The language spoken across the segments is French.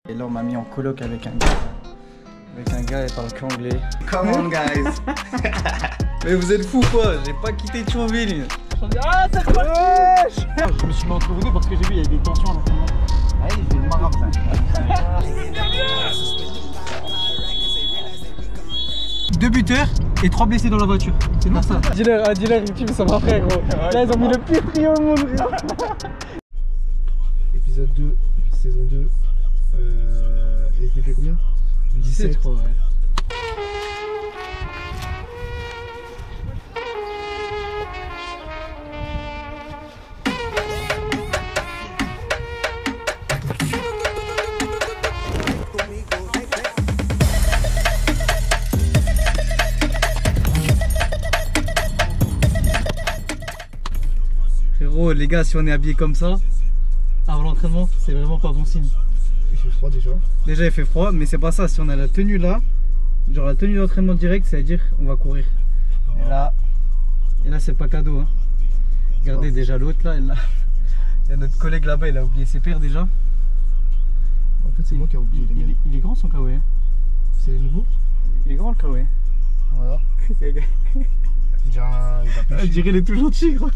Et là on m'a mis en coloc avec un gars. Il parle qu'anglais. Come on guys. Mais vous êtes fous quoi, j'ai pas quitté Thionville. Ah ça se wesh. Je me suis mis entre vous deux parce que j'ai vu il y avait des tensions là. Allez, je vais le marathon. 2 buteurs et 3 blessés dans la voiture. C'est bon ça. Dis-leur, il kiffe son frère gros. Là ils ont mis le pire trio au monde. Épisode 2, saison 2. Et fait combien 17 je crois, ouais. Frérot, les gars, si on est habillé comme ça, avant l'entraînement, c'est vraiment pas bon signe. Il fait froid déjà. Déjà il fait froid, mais c'est pas ça. Si on a la tenue là, genre la tenue d'entraînement direct, ça veut dire on va courir. Et là c'est pas cadeau. Hein. Regardez déjà l'autre là, il y a notre collègue là-bas, il a oublié ses paires déjà. En fait, c'est moi qui ai oublié les miennes. Il est grand son kawaii. Hein. C'est nouveau. Il est grand le kawaii. Voilà. On dirait il est tout gentil gros.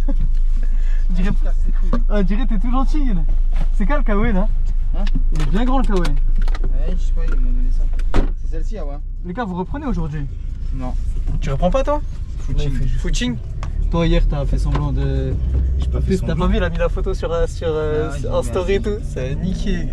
On dirait t'es tout gentil. C'est quoi le kawaii là? Hein? Il est bien grand le kawaii. Ouais, je sais pas, ils m'ont donné ça. C'est celle-ci, ah ouais. Les gars, vous reprenez aujourd'hui? Non. Tu reprends pas toi? Footing. Toi hier t'as fait semblant de... J'ai pas fait T'as pas vu, il a mis la photo sur en story et tout. C'est niqué.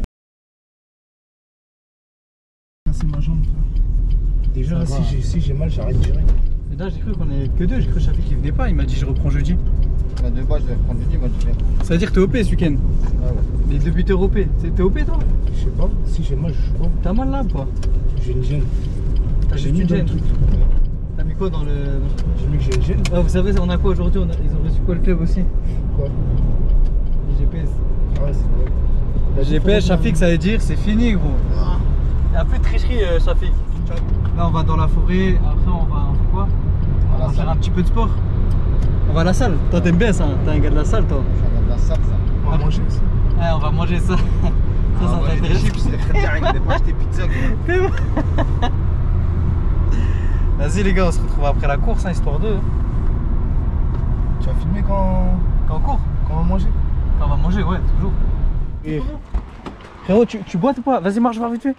C'est ma jambe. Déjà là, si j'ai mal, j'arrête direct. Et là j'ai cru qu'on est que deux, j'ai cru que Shafik il venait pas, il m'a dit je reprends jeudi. Bah de base je vais prendre jeudi, moi je viens. Ça veut dire que t'es OP ce week-end? Ah ouais. Les 2 buteurs OP. T'es OP toi? Je sais pas, si j'ai mal, je joue pas. T'as mal là ou pas? J'ai une gêne. T'as juste une gêne? T'as mis quoi dans le... J'ai mis que j'ai une gêne. Ah, vous savez on a quoi aujourd'hui? Ils ont reçu quoi le club aussi? Quoi? Les GPS. Ah ouais, c'est vrai. Le GPS Shafik ça veut dire c'est fini gros. Il y a plus de tricherie Shafik. Là on va dans la forêt, après on va faire quoi? On va faire un petit peu de sport. On va à la salle. Toi t'aimes bien ça, t'es un gars de la salle toi. Je regarde la salle ça. On va manger ça. Ouais on va manger ça. Ça va manger des chips, les frères il n'a pas acheté pizza quoi. Vas-y les gars, on se retrouve après la course, hein, histoire de... Tu vas filmer quand on court? Quand on va manger? Quand on va manger, ouais, toujours. Et... Frérot, tu bois ou pas? Vas-y, marche voir vite fait.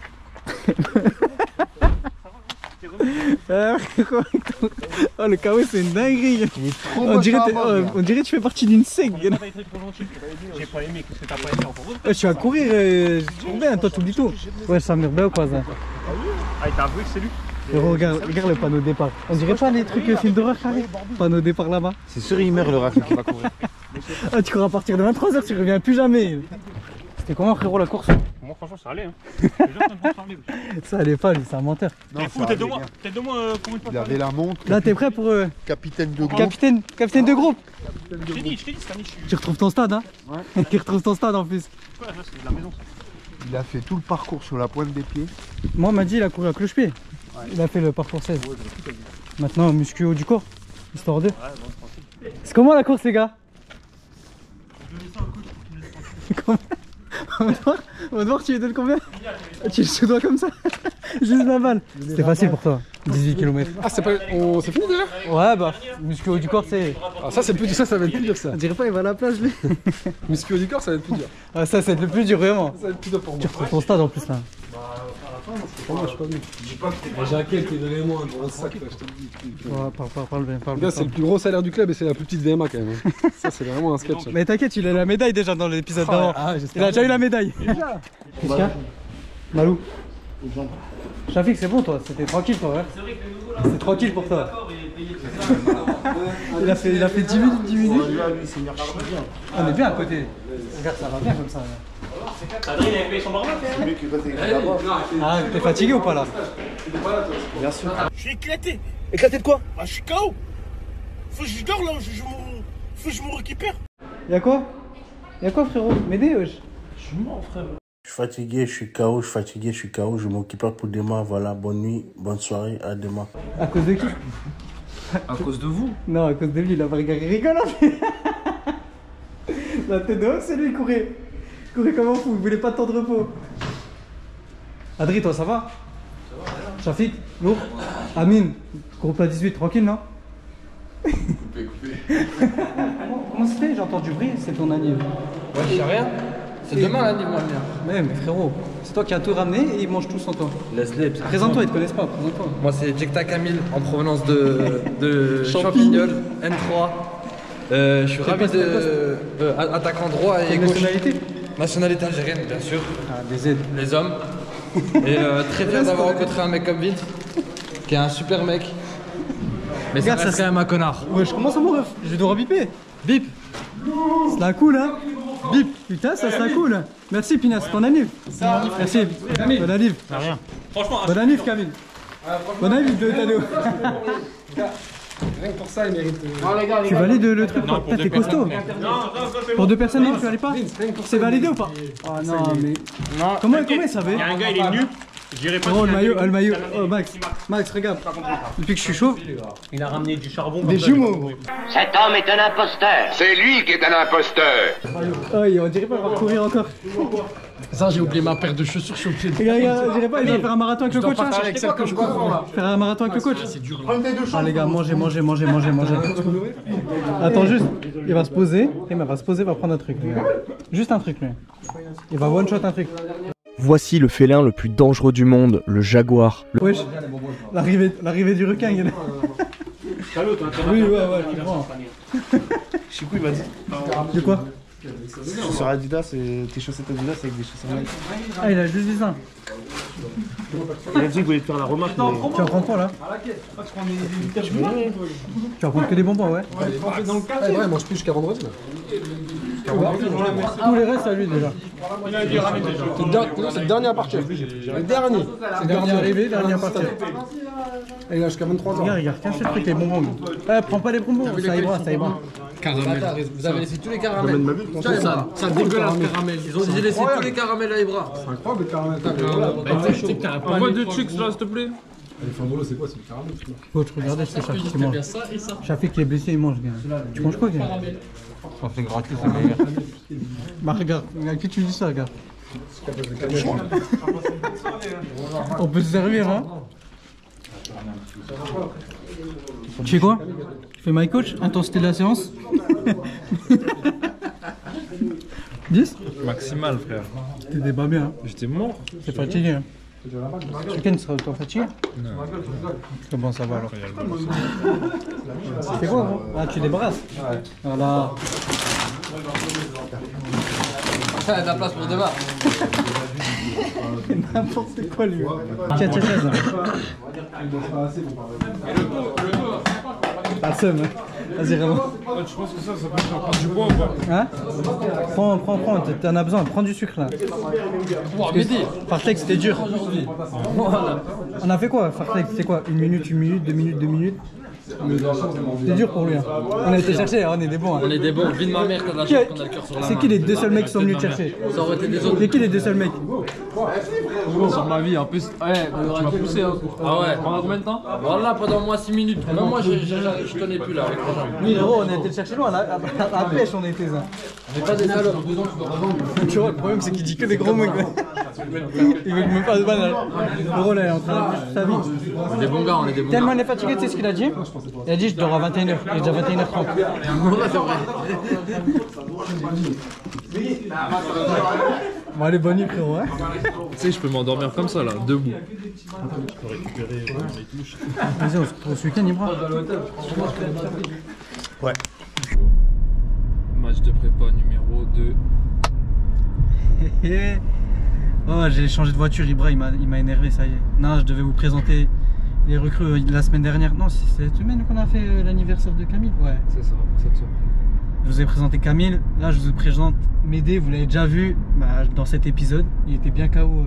Oh le kawaii c'est une dinguerie. On dirait que tu fais partie d'une secte. J'ai pas aimé, qu'est-ce que t'as pas aimé encore? Je suis à courir, je trouve bien, toi tu oublies tout. Ouais, ça me bien ou quoi ça? Ah, t'as avoué que c'est lui? Frérot, regarde le panneau de départ. On dirait pas les trucs films d'horreur carré? Panneau de départ là-bas. C'est sûr il meurt le Rafik qui va courir. Ah, tu cours à partir de 23h, tu reviens plus jamais. C'était comment frérot la course? Moi franchement ça allait hein. Ça allait pas lui, c'est un menteur. T'es fou, t'es de moi combien de fois? Il avait la montre. Là t'es prêt pour... Capitaine de groupe. Capitaine de groupe. Je t'ai dit, Samy, Tu retrouves ton stade hein? Ouais. Tu retrouves ton stade en plus. Ouais, c'est de la maison ça. Il a fait tout le parcours sur la pointe des pieds. Moi on m'a dit il a couru à cloche-pied. Ouais. Il a fait le parcours 16. Ouais, maintenant muscu haut du corps. Histoire de. Ouais, bon, c'est comment la course les gars? Je vais laisser un coach pour qu'il me laisse tranquille. On va voir, tu lui donnes combien? Tu le sous-dois comme ça? Juste la balle. C'était facile pour toi, 18 km. Ah c'est pas... c'est fini déjà? Ouais bah, muscu haut du corps c'est... Ah ça c'est plus dur, ça va être plus dur ça. On dirait pas il va à la plage lui. Muscu haut du corps ça va être plus dur. Ah ça c'est le plus dur vraiment. Ça va être plus dur pour moi. Tu retrouves ton stade en plus là. Pour moi je suis pas venu. Dis pas que t'es... Jacquel t'es vraiment un gros sac là, je te le dis. Ouais, parle bien. Gars c'est le plus gros salaire du club et c'est la plus petite VMA quand même. Ça c'est vraiment un sketch. Mais t'inquiète, il a la médaille déjà dans l'épisode d'avant. Il a déjà eu la médaille. Qu'est-ce qu'il y a? Malou. Shafik c'est bon toi, c'était tranquille toi ouais. C'était tranquille pour toi. Il a fait 10 minutes. On est bien à côté. Regarde ça va bien comme ça. Adrien il avait payé son barman. C'est mieux que quand t'es là-bas. Ah t'es fatigué ou pas là? Bien sûr. Je suis éclaté. Éclaté de quoi? Ah, je suis KO. Faut que je dors là, faut que je me récupère. Y'a quoi frérot? M'aider wesh. Je suis mort frère. Je suis fatigué, je suis KO, je m'occupe pas pour demain, voilà, bonne nuit, bonne soirée, à demain. À cause de qui? À cause de vous? Non, à cause de lui, il a pas regardé, il rigole. La tête de haut, c'est lui, il courait. Il courait comme un fou, il voulait pas de temps de repos. Adri, toi, ça va? Shafik, lourd. Amine, groupe A18, tranquille, non? Coupé. Comment ça se fait? J'entends du bruit, c'est ton anniv. Ouais, je sais rien. C'est demain l'anniv, moi, le mien. Mais frérot, c'est toi qui as tout ramené et ils mangent tous sans toi. Laisse-les. Présente-toi, ils te connaissent pas, présente-toi. Moi, c'est Jekta Kamil en provenance de Champignol, N3. Je suis ravi de attaquant droit et Quelle gauche. nationalité? Nationalité algérienne, bien sûr. Ah, des aides. Les hommes. Et très fier d'avoir rencontré un mec comme Vint, qui est un super mec. Mais ça Regarde, reste ça, quand même un connard. Ouais, je commence à mon ref. Je vais devoir biper. Bip. C'est la cool, hein? Bip. Putain, ça c'est la cool. Merci, Pinas, ton anniv. Merci. Bon anniv. Rien. Bon anniv, Camille. Bon anniv de Tadeo. Rien que pour ça, il mérite. Tu valides le truc? Putain, t'es costaud. Pour 2 personnes, non, tu valides pas? C'est validé ou pas? Ah non, mais. Non, Comment il savait? il y a un gars, il est nu. J'irai pas Oh, sur le maillot. Oh, Max, regarde. Depuis que je suis chaud, Il a ramené du charbon. des jumeaux. Cet homme est un imposteur. C'est lui qui est un imposteur. Oh, on dirait pas, il va courir encore. Ça, j'ai oublié ma paire de chaussures sur le pied. Regarde, on dirait pas, il va faire un marathon avec le coach. Hein. Avec celle que je vois. Faire un marathon avec le coach. Ah les gars, mangez. Attends juste, il va se poser, il va prendre un truc. Les gars. Juste un truc lui. Il va one shot un truc. Voici le félin le plus dangereux du monde, le jaguar. Wesh, l'arrivée du requin. Il est... Oui, ouais, tu prends. Chikou, il m'a dit. De quoi? Sur Adidas, tes chaussettes Adidas avec des chaussettes Nike. Ah, il a juste dit ça. Il a dit qu'il voulait te faire la remarque. Tu vas prendre quoi là? Tu vas prendre que des bonbons, ouais. Ouais, il mange plus jusqu'à vendredi. Tous les restes à lui déjà. C'est le dernier à partir. Le dernier. C'est dernier arrivé, dernier à partir. Et il a jusqu'à 23 ans. Regarde, qu'un seul truc, les bonbons. Prends pas les bonbons, ça ira. Caramel. Vous avez laissé tous les caramels. Tiens, Ça dégueulasse le caramel. Ils ont laissé tous les caramels à Ibra. C'est incroyable le caramel. Envoie 2 trucs là, s'il te plaît. Les formulos, c'est quoi? C'est le caramel. Coach, regardez, c'est Shafik qui mange. Shafik qui est blessé, il mange, gars. Tu manges quoi, gars? Ça fait gratis, c'est meilleur. Bah, regarde, à qui tu dis ça, regarde? On peut se servir, hein? Tu fais quoi? Tu fais my coach? Intensité de la séance? 10? Maximal, frère. T'étais pas bien, hein? J'étais mort. T'es fatigué, hein? Ce week-end, tu seras autant fatigué? Non. Comment ça va alors? C'est quoi, gros? Ah, tu débarrasses? Voilà. Ça a de la place pour demain. N'importe quoi, lui. Tiens, 16. Ah, seum, hein. Vas-y, vraiment. Tu penses que ça peut prendre du bois ou pas? Hein? Prends, t'en as besoin, prends du sucre là. Fartex, c'était dur. On a fait quoi, Fartex? C'est quoi? 1 minute, 2 minutes, 2 minutes? C'était dur pour lui. Hein. On a été chercher, on est des bons. Hein. On est des bons. Vie de ma mère, t'as de la chance qu'on a le cœur sur la main. C'est qui les 2 seuls mecs qui sont venus te chercher? Ça aurait été des autres. C'est qui les 2 seuls mecs? Sur ma vie, en plus. Ouais, tu m'as poussé. Hein. Ah ouais. Pendant combien de temps? Voilà, pendant moi 6 minutes. Même moi, je connais plus là avec les gens. Oui, gros, on a été le chercher loin. À la pêche, on était ça. On n'est pas des salopes. Tu vois, le problème, c'est qu'il dit que des gros mecs. Il veut même pas de balle. Gros, là, il est en train de vivre sa vie. On est des bons gars, on est des bons gars. Tellement il est fatigué, tu sais ce qu'il a dit? Il a dit je dors à 21h, il est déjà 21h30. Bon allez, bonne nuit frérot hein. Tu sais, je peux m'endormir comme ça là, debout. Vas-y, on se retrouve ce week-end, Ibra. Ouais. Match de prépa numéro 2. Oh, j'ai changé de voiture, Ibra, il m'a énervé, ça y est. Non, je devais vous présenter les recrues la semaine dernière. Non, c'est cette semaine qu'on a fait l'anniversaire de Camille. Ouais. C'est ça, cette semaine. Je vous ai présenté Camille, là je vous présente Médé, vous l'avez déjà vu dans cet épisode, il était bien KO.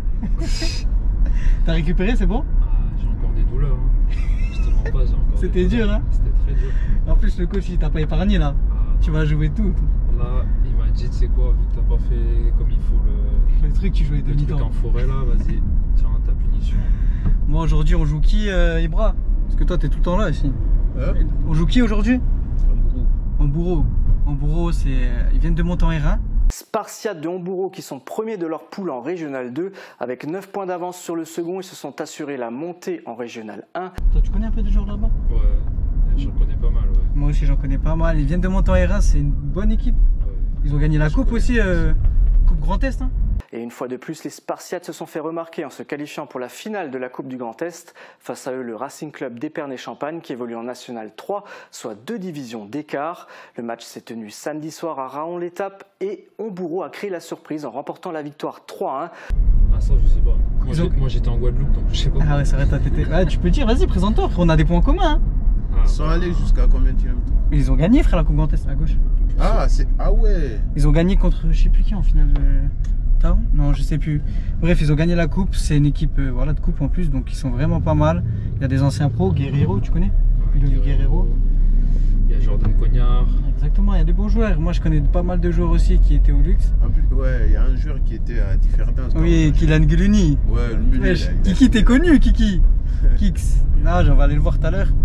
T'as récupéré, c'est bon? J'ai encore des douleurs, hein. Je te mens pas, j'ai encore. C'était dur, hein? C'était très dur. En plus, le coach il t'a pas épargné là. Tu vas jouer tout. Là, il m'a dit, tu sais quoi, vu que t'as pas fait comme il faut le truc, tu jouais demi-temps. en forêt là, vas-y, tiens ta punition. Moi aujourd'hui, on joue qui, Ibra? Parce que toi, t'es tout le temps là ici. On joue qui aujourd'hui? En bourreau, c'est ils viennent de monter en R1. Spartiates de Homburo qui sont premiers de leur poule en Régional 2 avec 9 points d'avance sur le second. Ils se sont assurés la montée en Régional 1. Toi, tu connais un peu de joueurs là-bas? Ouais, j'en connais pas mal, ouais. Moi aussi, j'en connais pas mal. Ils viennent de monter en R1, c'est une bonne équipe. Ouais. Ils ont gagné la coupe aussi, Coupe Grand Est. Hein. Et une fois de plus, les Spartiates se sont fait remarquer en se qualifiant pour la finale de la Coupe du Grand Est. Face à eux, le Racing Club d'Épernay-Champagne qui évolue en National 3, soit 2 divisions d'écart. Le match s'est tenu samedi soir à Raon-l'Étape et Homburo a créé la surprise en remportant la victoire 3-1. Ah ça je sais pas. Moi j'étais en Guadeloupe donc je sais pas. Ah ouais c'est vrai toi t'étais... Ah, tu peux dire vas-y présente-toi frère, on a des points en commun. Hein. Ils sont allés jusqu'à combien de kilomètres? Ils ont gagné frère la Coupe Grand Est à gauche. Ah c'est... Ah ouais. Ils ont gagné contre je sais plus qui en finale. Taon? Non je sais plus. Bref ils ont gagné la coupe, c'est une équipe voilà, de coupe en plus donc ils sont vraiment pas mal. Il y a des anciens pros, Guerrero tu connais? Guerrero. Il y a Jordan Cognard. Exactement, il y a des bons joueurs. Moi je connais pas mal de joueurs aussi qui étaient au luxe. En plus, ouais, il y a un joueur qui était à Differdange. Oui, Kylian Guluni. Ouais, le milieu. Kiki, t'es connu, Kiki. Kix. Non, j'en vais aller le voir tout à l'heure.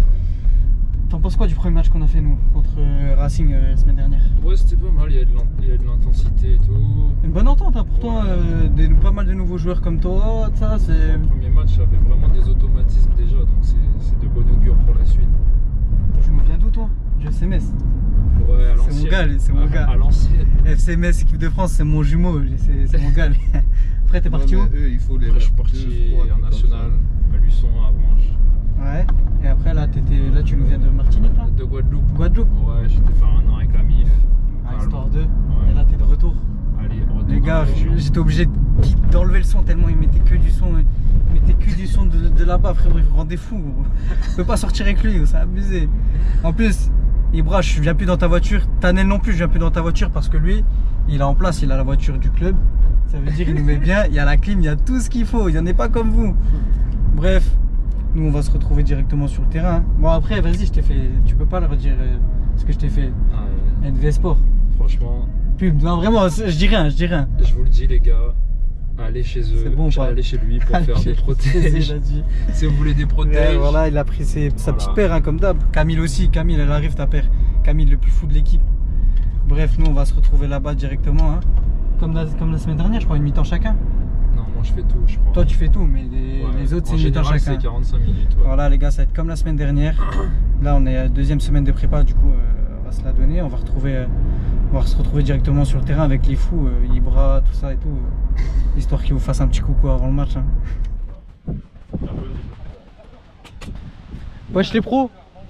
T'en penses quoi du premier match qu'on a fait nous contre Racing la semaine dernière? Ouais, c'était pas mal, il y a de l'intensité et tout. Une bonne entente hein, pour toi, pas mal de nouveaux joueurs comme toi, ça c'est... Le premier match avait vraiment des automatismes déjà, donc c'est de bon augure pour la suite. Tu nous viens d'où toi? Du FC Metz. Ouais, à l'ancienne. C'est mon gars, c'est mon gars. À l'ancienne. FC Metz, équipe de France, c'est mon jumeau, c'est mon gars. Après t'es parti où? Eux, il faut les... Après je suis parti en national, à Luçon, à Branche. Ouais, et après là, tu nous viens de Martinique là? De Guadeloupe. Guadeloupe? Ouais, j'étais faire un an avec la MIF. Ah, histoire 2. Ouais. Et là t'es de retour. Allez, retour. Les gars, j'étais obligé d'enlever le son tellement il mettait que du son. Il mettait que du son de là-bas, frérot, il me rendait fou. Je peux pas sortir avec lui, c'est abusé. En plus, Ibra, je viens plus dans ta voiture. Tanel non plus, je viens plus dans ta voiture parce que lui, il est en place, il a la voiture du club. Ça veut dire qu'il nous met bien, il y a la clim, il y a tout ce qu'il faut, il n'y en est pas comme vous. Bref, nous on va se retrouver directement sur le terrain. Bon après, vas-y, je t'ai fait, tu peux pas leur dire ce que je t'ai fait. NV Sport. Franchement. Pub, non vraiment, je dis rien, je dis rien. Je vous le dis les gars, allez chez eux, bon, allez chez lui pour faire des protèges. Si vous voulez des protèges. Ouais, voilà, il a pris sa petite paire hein, comme d'hab. Camille aussi, Camille elle arrive ta paire. Camille le plus fou de l'équipe. Bref, nous on va se retrouver là-bas directement. Hein. Comme la semaine dernière, je crois, une mi-temps chacun. Non, moi je fais tout, je crois. Toi tu fais tout, mais les autres c'est une mi-temps chacun. C'est 45 minutes. Ouais. Voilà les gars, ça va être comme la semaine dernière. Là on est à la deuxième semaine de prépa, du coup on va se la donner. On va se retrouver directement sur le terrain avec les fous, Ibra, tout ça et tout. Histoire qu'ils vous fassent un petit coucou avant le match. Hein. Wesh les pros.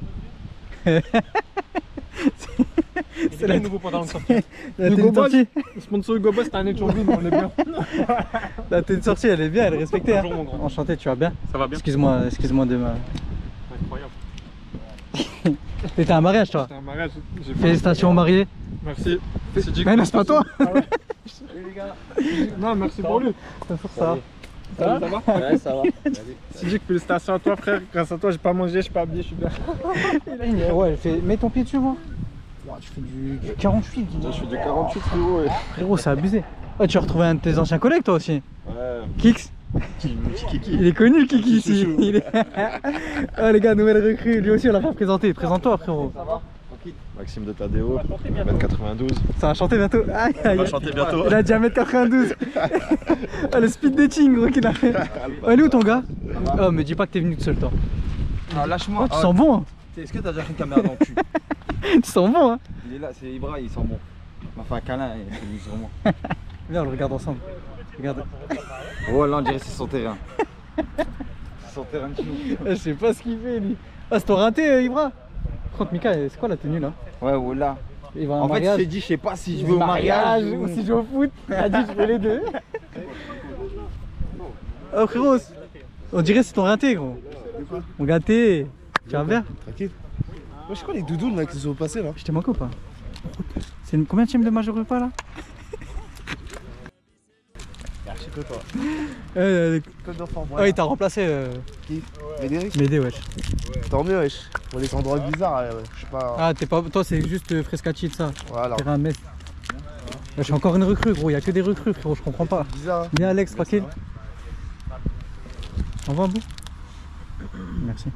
C'est le nouveau pantalon de sortie. Hugo Boss, le sponsor Hugo Boss, t'as un étoile, on est bien. La tenue de sortie, elle est bien, elle est respectée. Bonjour, mon grand. Enchanté, tu vas bien? Ça va bien. Excuse-moi de ma... Incroyable. T'étais à un mariage toi? C'était un mariage. Félicitations au marié. Merci. Mais non, c'est pas toi. Ah ouais. Non, merci pour lui. Ça va? Ça va? Ouais, ça va. Sidic, félicitations à toi frère. Grâce à toi, j'ai pas mangé, je suis pas habillé, je suis bien. Ouais, mets ton pied dessus, moi. Ouais, tu fais du 48. Je fais du 48 frérot. Ouais. Frérot, c'est abusé. Ouais, tu as retrouvé un de tes anciens collègues toi aussi? Ouais. Kix. Kiki. Il est connu le Kiki ici. Oh les gars, nouvelle recrue. Lui aussi on l'a fait présenter. Présente-toi frérot. Ça va? Maxime de Tadeo, 1m92. Ça va chanter bientôt. Aïe, aïe. On va chanter bientôt. Il a déjà 1m92. Oh, le speed dating gros qu'il a fait. Oh, il est où ton gars? Oh, me dis pas que t'es venu tout seul toi. Ah, lâche-moi. Oh, tu sens bon hein. Est-ce que t'as déjà fait une caméra dans le cul? Tu sens bon hein. Il est là, c'est Ibra, il sent bon. Il m'a fait un câlin et il s'est mis sur moi. Viens, on le regarde ensemble. Regarde. Oh là, on dirait que c'est son terrain. C'est son terrain de chou. Je sais pas ce qu'il fait lui. Ah, c'est ton raté Ibra. Par contre Mika, c'est quoi la tenue là? Ouais, là. Il va en fait, il s'est dit, je sais pas si je vais au mariage ou si je vais au foot. Il a dit, je fais les deux. Oh frérot, on dirait que c'est ton raté gros. Mon gâté. Tu vas bien? Tranquille. Moi, je crois les doudounes là qui se sont passés là. Je t'ai manqué ou pas? C'est combien de de major repas là? Je sais pas. Ouais, il t'a remplacé. Qui? Médéric? Médé, wesh. Tant mieux, wesh. Pour les endroits bizarres, je sais pas. Ah, t'es pas. Toi, c'est juste Frescati de ça. Voilà. Terrain Metz. Je suis encore une recrue, gros. Y'a que des recrues, frérot. Je comprends pas. Bizarre. Viens, Alex, tranquille. On va un bout? Merci.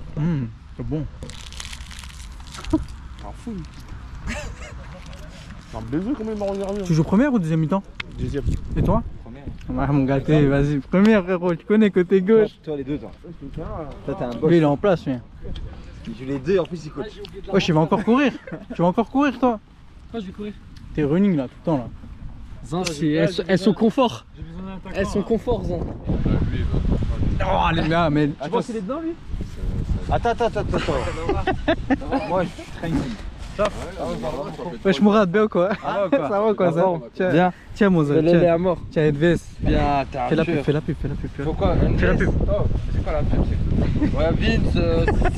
C'est bon. T'en fous. Un baiser comme il m'a regardé. Tu joues première ou deuxième mi-temps? Deuxième. Et toi? Première. Ah mon gâté, vas-y. Première frérot, tu connais côté gauche. Toi les deux toi. Toi t'es un Lui boss. il est en place lui. Il joue les deux en plus il coach. Wesh, il va encore courir. Tu vas encore courir toi? Moi je vais courir. T'es running là tout le temps là. Zin, elles sont confort. Elles sont confort Zin. Oh les gars, mais. Tu penses qu'il est dedans lui? Attends. Moi je traîne ici. Wesh Mourad, bien ou quoi? Ça va quoi ça? Tiens, tiens mon zin. Elle est à mort. Tiens Edves. Bien, t'es un Fais la tueur. pub, fais la pub. Pourquoi? Fais la pub. Oh, c'est quoi la pub? Ouais, Vince,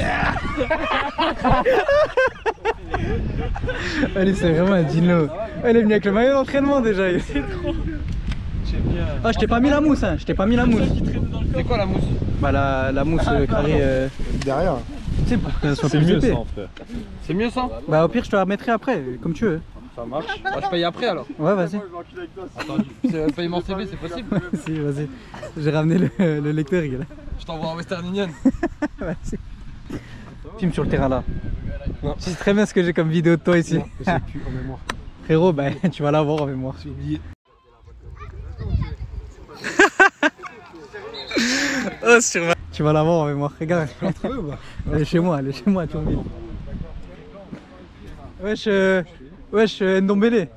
6-6. Allez, c'est vraiment un dino. Elle est venue avec le maillot d'entraînement déjà. C'est trop. Ah, je t'ai pas mis la mousse, hein. Je t'ai pas mis la mousse. C'est quoi la mousse? Bah, la mousse carrée. Derrière. Tu sais, pour que ça soit plus épais. frère. C'est mieux ça? Bah, au pire, je te la remettrai après, comme tu veux. Ça marche. Bah, je paye après alors. Ouais, vas-y. Attends, c'est paiement CV, c'est possible? Si, vas-y. J'ai ramené le lecteur, il est là. Je t'envoie en Western Union. Vas-y. Filme sur le terrain là. Tu sais très bien ce que j'ai comme vidéo de toi ici. Je sais plus en mémoire. Frérot, bah, tu vas l'avoir en mémoire. J'ai oublié. Oh, tu vas l'avoir en mémoire, regarde. Elle est chez moi, tu oublies. Wesh, Ndombele.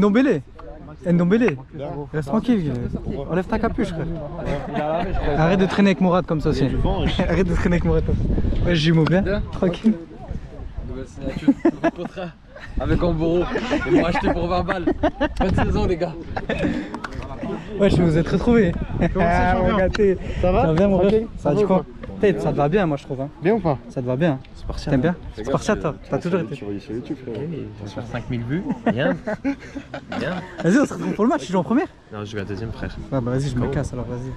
Reste tranquille, enlève ta capuche, frère. Arrête de traîner avec Mourad comme ça aussi. Arrête de traîner avec Mourad. Wesh, jumeau bien, tranquille. Nouvelle signature, nouveau contrat avec Amboro. Ils m'ont acheté pour 20 balles. 26 ans, les gars. Wesh, vous êtes retrouvés. Comment ça, gâté. Ça va bien, mon frère? Ça dit quoi? Tête, ça te va bien, moi je trouve. Hein. Bien ou pas? Ça te va bien. Spartiate. T'aimes bien? Spartiate, toi. T'as toujours été. Tu voyais sur YouTube, frère. On va faire 5000 vues. Bien. Bien. Vas-y, on se retrouve pour le match. Tu joues en première? Non, je joue à deuxième, frère. Ah bah vas-y, je me casse alors, vas-y.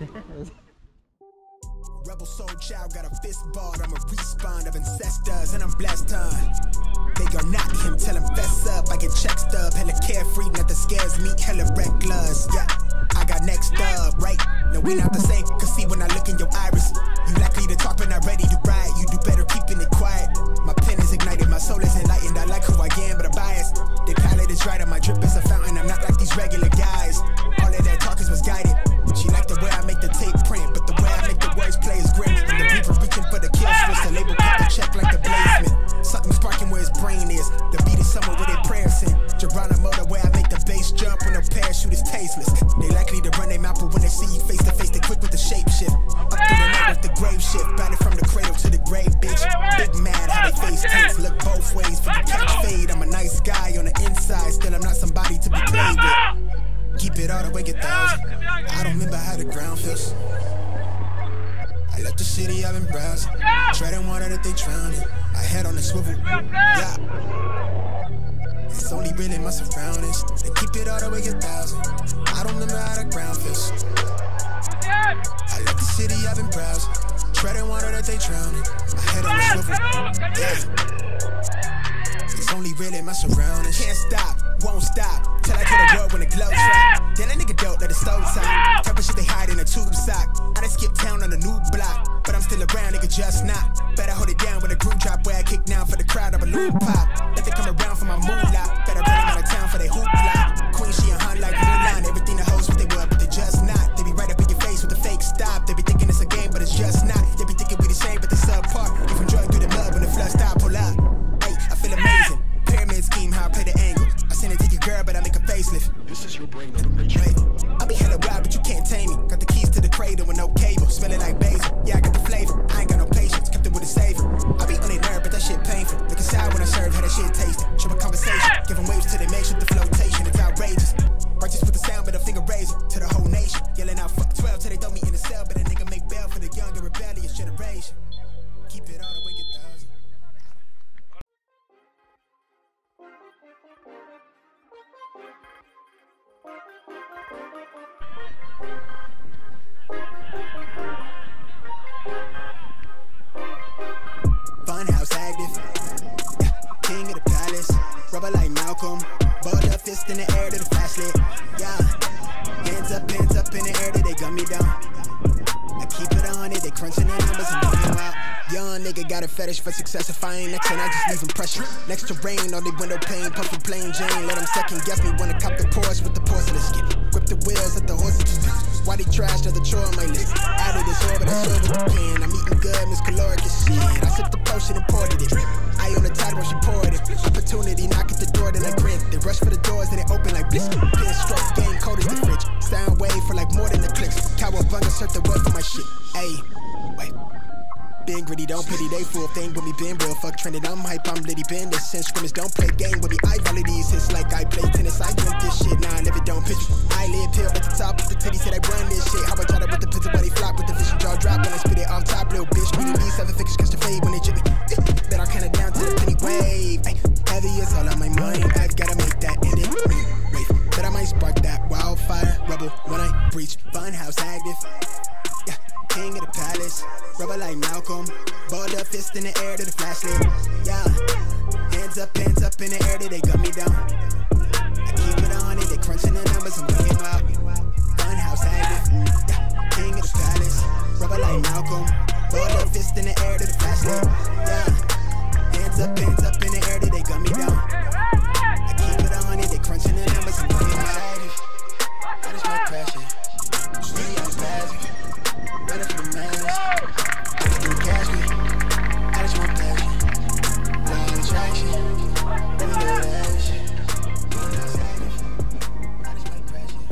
Rebel soul child got a fist ball, I'm a respawn of ancestors and I'm blessed on. They gon' knock him, tell him fess up, I get check stub, hella carefree, nothing scares me, hella reckless, yeah. I got next up, right? No, we not the same, cause see when I look in your iris, you likely to talk but not ready to ride, you do better keeping it quiet. My pen is ignited, my soul is enlightened, I like who I am, but I'm biased. The palette is right, and my drip is a fountain, I'm not like these regular guys. All of that talk is misguided. She like the way I make the tape print, but the way I make the words play is grim. And the reaper reaching for the kill switch, the label cut the check like the bladesman. Something sparking where his brain is. The beat is somewhere where their prayers in. Geronimo, the way I make the bass jump when no parachute is tasteless. They likely to run their mouth, but when they see you face to face, they quick with the shape shift. Up through the night with the grave shift, bounded from the cradle to the grave, bitch. Big mad how they face takes, look both ways for the catch fade. I'm a nice guy on the inside, still I'm not somebody to be played with. Keep it all the way 1,000. I don't remember how the ground feels. I left the city, I've been browsing. Treading water that they drown in. My head on the swivel. Yeah. It's only really my surroundings. They keep it all the way 1,000. I don't remember how the ground feels. I left the city, I've been browsing. Treading water that they drown in. My head on the swivel. Yeah. It's only really my surroundings. Can't stop, won't stop. Till I get a word when the glow trap. Then a nigga dope like the stove top. Type of shit they hide in a tube sock. I done skip town on a new block, but I'm still around, nigga, just not. Better hold it down when the group drop. Where I kick down for the crowd, I'm a balloon pop. Let they come around for my moolah. Better run out of town for they hoopla. Queen, she a hunt like Mulan. Everything the hoes what they were, but they just not. They be right up in your face with the fake stop. They be thinking it's a game, but it's just not. They be thinking we the same, but they subpar. You from joy through the mud when the flood stop, pull up. Hey, I feel amazing. Pyramid scheme, how I play the angle. I send it to your girl, but I make a facelift. This is your brain on the matrix. I be hella wild, but you can't tame me. Got the keys to the cradle with no cable. Smelling like basil. Yeah, I got the flavor. I ain't got no patience. Kept it with a savor. I be on their nerve, but that shit painful. Looking sour when I serve, how that shit tasted. Show a conversation. Give them waves till they make shit the flotation. It's outrageous. Righteous with the sound, but a finger raising to the whole nation. Yelling out fuck 12 till they throw me in the cell, but a nigga make bail for the younger rebellious generation. Keep it all the way 1,000. Funhouse active, king of the palace, rubber like Malcolm, balled up fist in the air to the flashlight, yeah, hands up in the air till they gun me down, I keep it on it, they crunching the numbers and putting them out, Young nigga got a fetish for success. If I ain't next, then I just leave impression. Next to rain, all they window pane, puffy plain Jane. Let them second guess me, wanna cop the Porsche with the porcelain skin. Grip the wheels at the horses. Why they trashed other chore on my list? Added this over, I serve with the pen. I'm eating good, Miss Caloric as shit. I sipped the potion and poured it. I on the tide when she poured it. Opportunity, knock at the door, then I grin. They rush for the doors, then they open like bliss. Pin stroke, game cold as the fridge. Sound wave for like more than the clicks. Cowabunga, search the word for my shit. Ayy, wait. Been gritty, don't pity, they full thing with me, been real, fuck trending, I'm hype, I'm litty, been this since scrimmage, don't play game with me, I volley these hits like I play tennis, I drink this shit, now I live it, don't pitch it, I live pill at the top of the titty, said I run this shit, how I try to with the pizza, but they flop with the vision, jaw drop, when I spit it off top, little bitch, needing these 7 figures, catch the fade when they jit me, bet I kinda down to the penny wave, ay, heavy is all on my mind, I've gotta make that end it, wait, but I might spark that wildfire, rebel, when I breach, funhouse active, yeah, king of the palace, rubber like Malcolm, balled up fist in the air to the flashlight. Yeah, hands up in the air, they got me down. I keep it on it, they crunching the numbers, I'm bringing them out. Funhouse active, yeah, king of the palace, rubber like Malcolm, balled up fist in the air to the flashlight. Yeah, hands up in the air, they got me down. I keep it on it, they crunching the numbers, I'm bringing them out. I just want passion, really I'm passing, ready for the man. Catch me, I just want passion, long attraction, let me know that shit. I just want passion.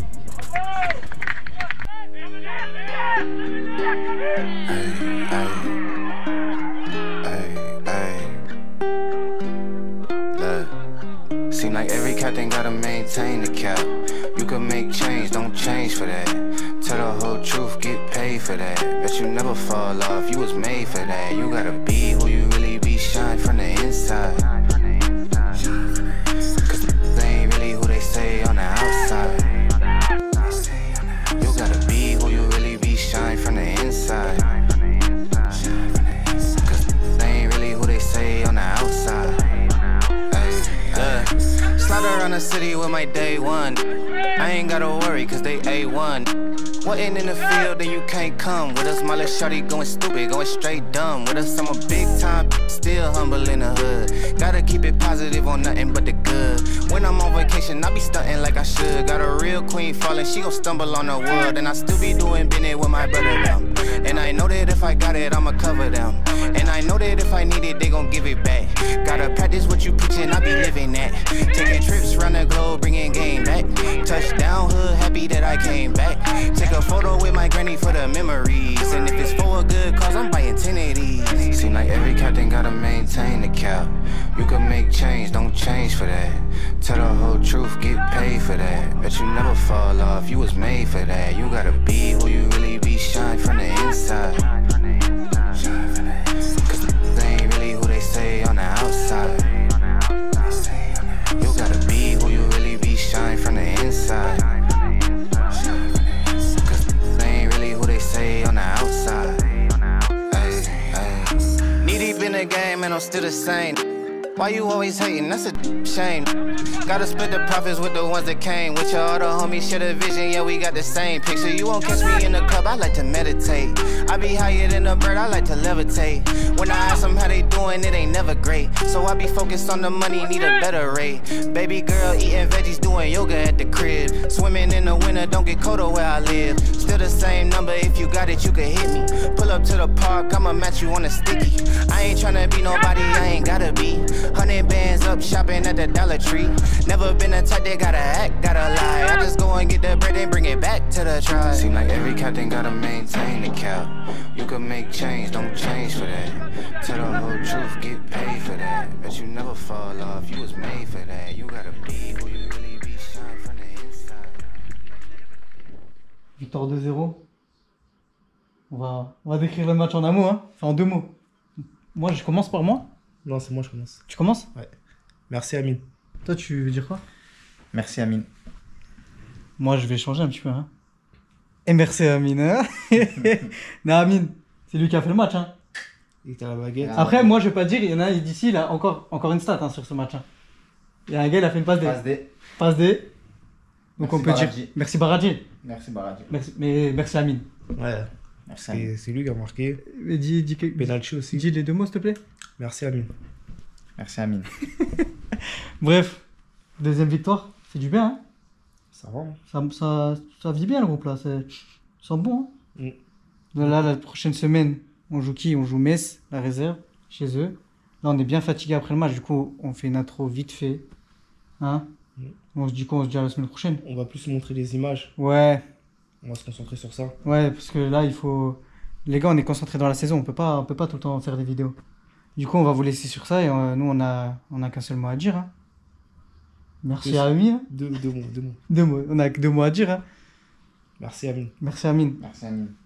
Look, seem like every captain gotta maintain the cap. You can make change, don't change for that. Tell the whole truth, get paid for that. Bet you never fall off, you was made for that. You gotta be who you really be, shine from the inside. Cause they ain't really who they say on the outside. You gotta be who you really be, shine from the inside. Cause they ain't really who they say on the outside. Slide around the city with my day one. I ain't gotta worry cause they A1. Wasn't in the field, then you can't come with us. My little shorty going stupid, going straight dumb with us. I'm a big time, still humble in the hood. Gotta keep it positive on nothing but the good. When I'm on vacation, I be stunting like I should. Got a real queen falling, she gon' stumble on the wood. And I still be doing business with my brother them. And I know that if I got it, I'ma cover them. And I know that if I need it, they gon' give it back. Gotta practice what you preachin', I be living that. Taking trips round the globe, bringing game back. Touchdown hood, happy that I came back. Take a photo with my granny for the memories. And if it's for a good cause, I'm buying 10 of these. Seem like every captain gotta maintain the cap. You can make change, don't change for that. Tell the whole truth, get paid for that. Bet you never fall off, you was made for that. You gotta be who you really be, shine from the inside. Cause they ain't really who they say on the outside. You gotta be who you really be, shine from the inside. Cause they ain't really who they say on the outside. Knee deep in the game and I'm still the same. Why you always hating? That's a shame. Gotta split the profits with the ones that came. With your other homies, share the vision, yeah, we got the same picture. You won't catch me in the club, I like to meditate. I be higher than a bird, I like to levitate. When I ask them how they doing, it ain't never great. So I be focused on the money, need a better rate. Baby girl eating veggies, doing yoga at the crib. Swimming in the winter, don't get colder where I live. Still the same number, if you got it, you can hit me. Pull up to the park, I'ma match you on a sticky. I ain't tryna be nobody, I ain't gotta be. 100 bands up, shopping at the Dollar Tree. Never been a type that gotta act, gotta lie. I just go and get the bread and bring it back to the tribe. Seem like every captain gotta maintain the cap. You can make change, don't change for that. Tell the whole truth, get paid for that. Bet you never fall off, you was made for that. You gotta be who you really be, shine from the inside. Victoire 2-0. On va décrire le match en un mot, hein. Enfin en deux mots. Moi, je commence par moi. Non, c'est moi, je commence. Tu commences? Ouais. Merci Amine. Toi, tu veux dire quoi? Merci Amine. Moi, je vais changer un petit peu. Hein. Et merci Amine. Hein. Non, Amine, c'est lui qui a fait le match. Hein. Il était à la baguette. Après, moi, je vais pas dire, il y en a un d'ici, il a encore une stat hein, sur ce match. Hein. Il y a un gars, il a fait une passe D. Passe D. Passe D. Donc merci on peut Baradji. dire merci Baradji. Merci Baradji. Merci, mais merci Amine. Ouais. Merci, Et c'est lui qui a marqué. Et dis Penalty aussi. Dis les deux mots, s'il te plaît. Merci Amine. Merci Amine. Bref, deuxième victoire, c'est du bien. Hein. Ça va. Hein. Ça vit bien le groupe là. Ça sent bon. Hein. Mm. Là, la prochaine semaine, on joue qui? On joue Metz, la réserve, chez eux. Là, on est bien fatigué après le match. Du coup, on fait une intro vite fait. Hein? On se dit quoi? On se dit à la semaine prochaine. On va plus montrer les images. Ouais. On va se concentrer sur ça. Ouais, parce que là, il faut... Les gars, on est concentrés dans la saison. On peut pas tout le temps faire des vidéos. Du coup, on va vous laisser sur ça. Et nous, on a qu'un seul mot à dire. Hein. Merci à Amine. Deux mots. On a que 2 mots à dire. Hein. Merci Amine. Merci Amine. Merci Amine.